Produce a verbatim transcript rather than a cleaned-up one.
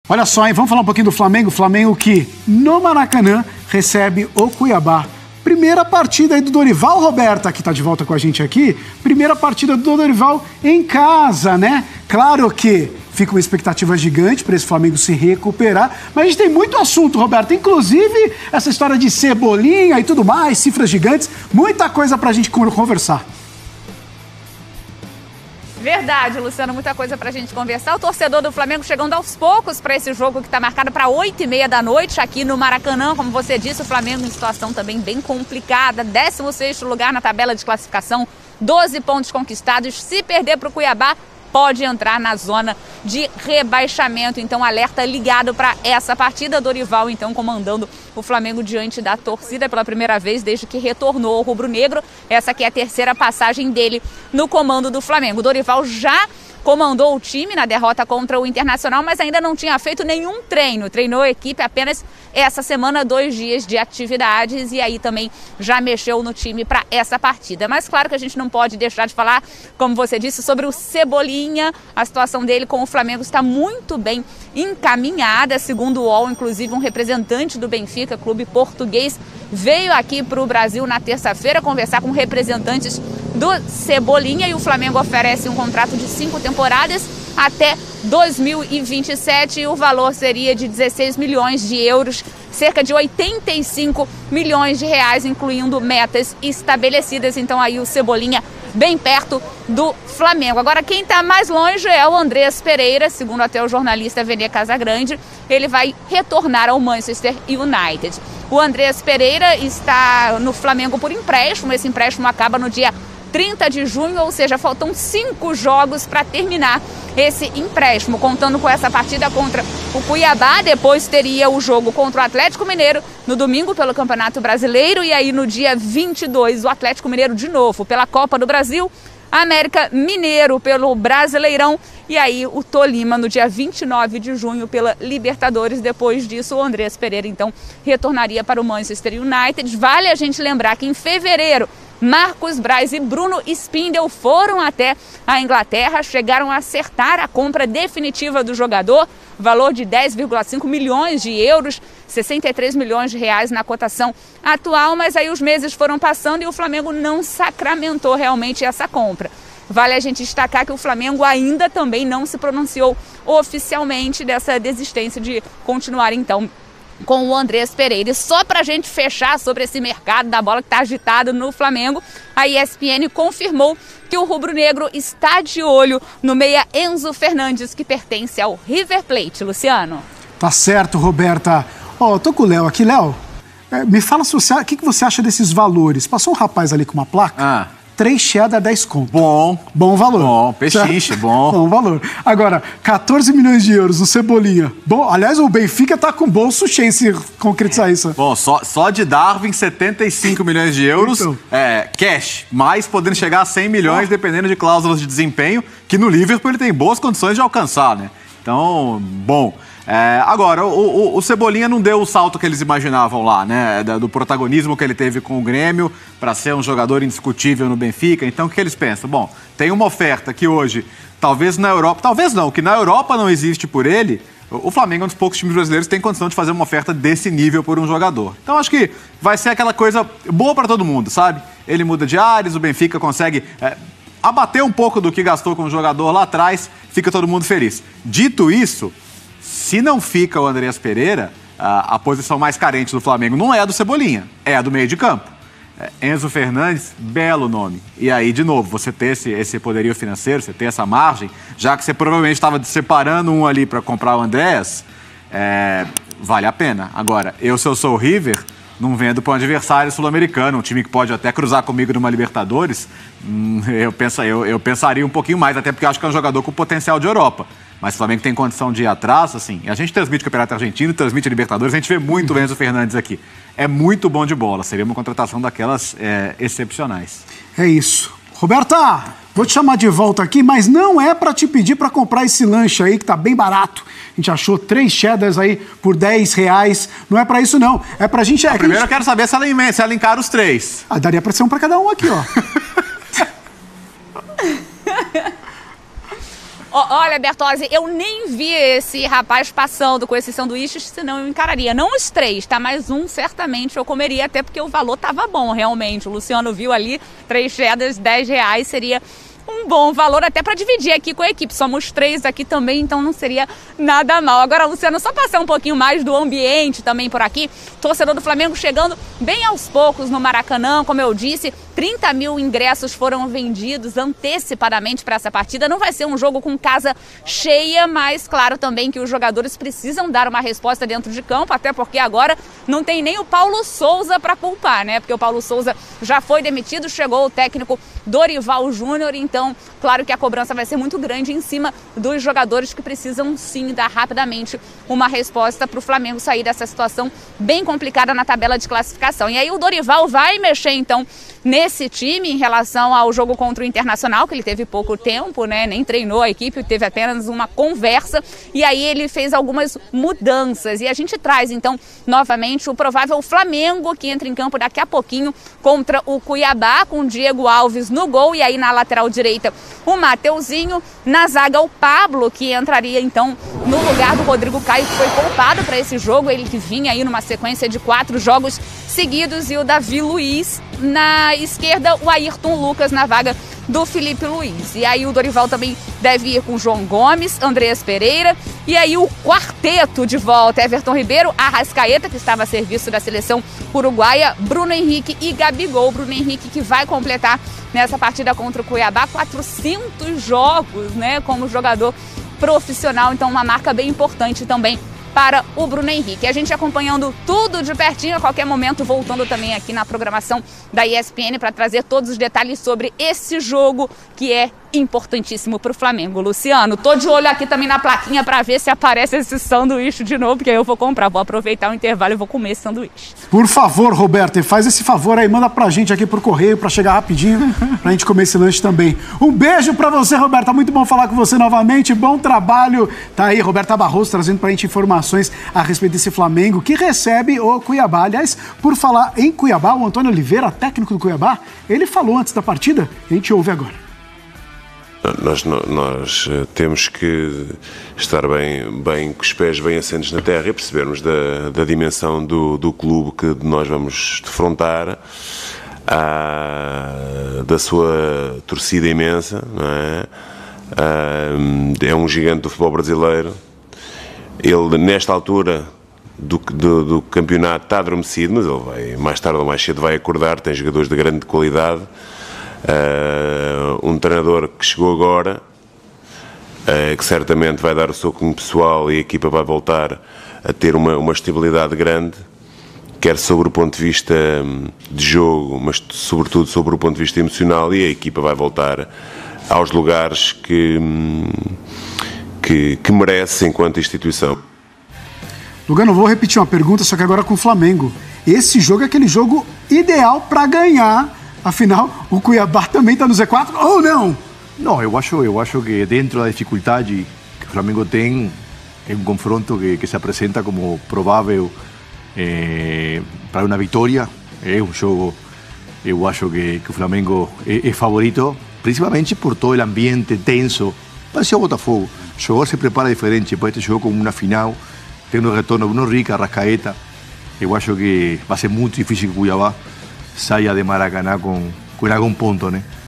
Olha só, hein? Vamos falar um pouquinho do Flamengo. O Flamengo que, no Maracanã, recebe o Cuiabá. Primeira partida aí do Dorival, Roberta, que tá de volta com a gente aqui. Primeira partida do Dorival em casa, né? Claro que fica uma expectativa gigante para esse Flamengo se recuperar. Mas a gente tem muito assunto, Roberta. Inclusive, essa história de Cebolinha e tudo mais, cifras gigantes. Muita coisa pra gente conversar. Verdade, Luciano, muita coisa pra gente conversar. O torcedor do Flamengo chegando aos poucos para esse jogo que está marcado para oito e meia da noite aqui no Maracanã. Como você disse, o Flamengo em situação também bem complicada. décimo sexto lugar na tabela de classificação, doze pontos conquistados. Se perder para o Cuiabá, pode entrar na zona de rebaixamento. Então, alerta ligado para essa partida. Dorival, então, comandando o Flamengo diante da torcida pela primeira vez desde que retornou ao rubro-negro. Essa aqui é a terceira passagem dele no comando do Flamengo. O Dorival já comandou o time na derrota contra o Internacional, mas ainda não tinha feito nenhum treino. Treinou a equipe apenas essa semana, dois dias de atividades, e aí também já mexeu no time para essa partida. Mas claro que a gente não pode deixar de falar, como você disse, sobre o Cebolinha. A situação dele com o Flamengo está muito bem encaminhada, segundo o U O L, inclusive um representante do Benfica, clube português, veio aqui para o Brasil na terça-feira conversar com representantes do Cebolinha, e o Flamengo oferece um contrato de cinco temporadas até dois mil e vinte e sete, e o valor seria de dezesseis milhões de euros, cerca de oitenta e cinco milhões de reais, incluindo metas estabelecidas. Então aí o Cebolinha bem perto do Flamengo. Agora quem está mais longe é o Andrés Pereira, segundo até o jornalista Vene Casagrande. Ele vai retornar ao Manchester United. O Andrés Pereira está no Flamengo por empréstimo. Esse empréstimo acaba no dia trinta de junho, ou seja, faltam cinco jogos para terminar esse empréstimo. Contando com essa partida contra o Cuiabá, depois teria o jogo contra o Atlético Mineiro no domingo pelo Campeonato Brasileiro, e aí no dia vinte e dois o Atlético Mineiro de novo pela Copa do Brasil, América Mineiro pelo Brasileirão, e aí o Tolima no dia vinte e nove de junho pela Libertadores. Depois disso, o Andrés Pereira então retornaria para o Manchester United. Vale a gente lembrar que em fevereiro Marcos Braz e Bruno Spindel foram até a Inglaterra, chegaram a acertar a compra definitiva do jogador, valor de dez vírgula cinco milhões de euros, sessenta e três milhões de reais na cotação atual, mas aí os meses foram passando e o Flamengo não sacramentou realmente essa compra. Vale a gente destacar que o Flamengo ainda também não se pronunciou oficialmente dessa desistência de continuar então com o Andrés Pereira. E só para a gente fechar sobre esse mercado da bola que está agitado no Flamengo, a E S P N confirmou que o rubro-negro está de olho no meia Enzo Fernandes, que pertence ao River Plate. Luciano. Tá certo, Roberta. Ó, oh, tô com o Léo aqui. Léo, é, me fala se você, o que, que você acha desses valores. Passou um rapaz ali com uma placa. Ah. três cheddar, dez conto. Bom. Bom valor. Bom, peixe, bom. Bom valor. Agora, quatorze milhões de euros no Cebolinha. Bom, aliás, o Benfica tá com bolso cheio se concretizar isso. Bom, só, só de Darwin, setenta e cinco milhões de euros, então. é, cash, mais podendo chegar a cem milhões, oh. dependendo de cláusulas de desempenho, que no Liverpool ele tem boas condições de alcançar, né? Então, bom... É, agora, o, o, o Cebolinha não deu o salto que eles imaginavam lá, né? Do protagonismo que ele teve com o Grêmio para ser um jogador indiscutível no Benfica. Então, o que eles pensam? Bom, tem uma oferta que hoje, talvez na Europa, talvez não, que na Europa não existe por ele. O Flamengo é um dos poucos times brasileiros que tem condição de fazer uma oferta desse nível por um jogador. Então, acho que vai ser aquela coisa boa para todo mundo, sabe? Ele muda de ares, o Benfica consegue é, abater um pouco do que gastou com o jogador lá atrás, fica todo mundo feliz. Dito isso, se não fica o Andrés Pereira, a, a posição mais carente do Flamengo não é a do Cebolinha, é a do meio de campo. É, Enzo Fernandes, belo nome. E aí, de novo, você ter esse, esse poderio financeiro, você ter essa margem, já que você provavelmente estava separando um ali para comprar o Andrés, é, vale a pena. Agora, eu, se eu sou o River, não vendo para um adversário sul-americano, um time que pode até cruzar comigo numa Libertadores, hum, eu, penso, eu, eu pensaria um pouquinho mais, até porque eu acho que é um jogador com potencial de Europa. Mas o Flamengo tem condição de ir atrás, assim. A gente transmite o Campeonato Argentino, transmite a Libertadores, a gente vê muito o Enzo Fernandes aqui. É muito bom de bola, seria uma contratação daquelas é, excepcionais. É isso. Roberta, vou te chamar de volta aqui, mas não é para te pedir para comprar esse lanche aí, que tá bem barato. A gente achou três cheddars aí por dez reais. Não é para isso, não. É pra gente... É, primeiro gente... eu quero saber se ela, se ela encara os três. Ah, daria para ser um para cada um aqui, ó. Olha, Bertozzi, eu nem vi esse rapaz passando com esses sanduíches, senão eu encararia. Não os três, tá? Mas um certamente eu comeria, até porque o valor tava bom, realmente. O Luciano viu ali, três cheddars, dez reais, seria um bom valor até para dividir aqui com a equipe. Somos três aqui também, então não seria nada mal. Agora, Luciano, só passar um pouquinho mais do ambiente também por aqui. Torcedor do Flamengo chegando bem aos poucos no Maracanã, como eu disse, trinta mil ingressos foram vendidos antecipadamente para essa partida. Não vai ser um jogo com casa cheia, mas claro também que os jogadores precisam dar uma resposta dentro de campo, até porque agora não tem nem o Paulo Souza para poupar, né? Porque o Paulo Souza já foi demitido, chegou o técnico Dorival Júnior, então claro que a cobrança vai ser muito grande em cima dos jogadores que precisam sim dar rapidamente uma resposta para o Flamengo sair dessa situação bem complicada na tabela de classificação. E aí o Dorival vai mexer então nesse time em relação ao jogo contra o Internacional, que ele teve pouco tempo, né? Nem treinou a equipe, teve apenas uma conversa, e aí ele fez algumas mudanças. E a gente traz então novamente o provável Flamengo, que entra em campo daqui a pouquinho contra o Cuiabá, com o Diego Alves no gol, e aí na lateral direita o Mateuzinho, na zaga o Pablo, que entraria então no lugar do Rodrigo Caio, que foi poupado para esse jogo, ele que vinha aí numa sequência de quatro jogos seguidos, e o Davi Luiz na esquerda, o Ayrton Lucas na vaga do Felipe Luiz. E aí o Dorival também deve ir com João Gomes, Andreas Pereira, e aí o quarteto de volta, Everton Ribeiro, Arrascaeta, que estava a serviço da seleção uruguaia, Bruno Henrique e Gabigol. Bruno Henrique que vai completar nessa partida contra o Cuiabá quatrocentos jogos, né, como jogador profissional, então uma marca bem importante também para o Bruno Henrique. A gente acompanhando tudo de pertinho, a qualquer momento voltando também aqui na programação da E S P N para trazer todos os detalhes sobre esse jogo que é importantíssimo para o Flamengo. Luciano, tô de olho aqui também na plaquinha para ver se aparece esse sanduíche de novo, porque aí eu vou comprar, vou aproveitar o intervalo e vou comer esse sanduíche. Por favor, Roberta, faz esse favor aí, manda pra gente aqui por correio para chegar rapidinho, pra gente comer esse lanche também. Um beijo para você, Roberta, muito bom falar com você novamente, bom trabalho. Tá aí, Roberta Barroso trazendo pra gente informações a respeito desse Flamengo que recebe o Cuiabá. Aliás, por falar em Cuiabá, o Antônio Oliveira, técnico do Cuiabá, ele falou antes da partida, a gente ouve agora. Nós, nós temos que estar bem, bem com os pés bem assentos na terra e percebermos da, da dimensão do, do clube que nós vamos defrontar, a, da sua torcida imensa, não é? A, é um gigante do futebol brasileiro. Ele, nesta altura do, do, do campeonato, está adormecido, mas ele vai, mais tarde ou mais cedo vai acordar, tem jogadores de grande qualidade. Uh, um treinador que chegou agora, uh, que certamente vai dar o seu cunho pessoal, e a equipa vai voltar a ter uma, uma estabilidade grande, quer sobre o ponto de vista de jogo, mas sobretudo sobre o ponto de vista emocional, e a equipa vai voltar aos lugares que, que, que merece enquanto instituição. Lugano, vou repetir uma pergunta, só que agora com o Flamengo. Esse jogo é aquele jogo ideal para ganhar. Afinal, o Cuiabá também está no Z quatro ou não? Não, eu acho, eu acho que dentro da dificuldade que o Flamengo tem, é um confronto que, que se apresenta como provável eh, para uma vitória. É um jogo, eu acho que, que o Flamengo é, é favorito, principalmente por todo o ambiente tenso. Parecia o Botafogo. O jogador se prepara diferente para este jogo como uma final. Tem o retorno de Bruno Henrique, Arrascaeta. Eu acho que vai ser muito difícil que o Cuiabá saia de Maracanã com, com algum ponto, né?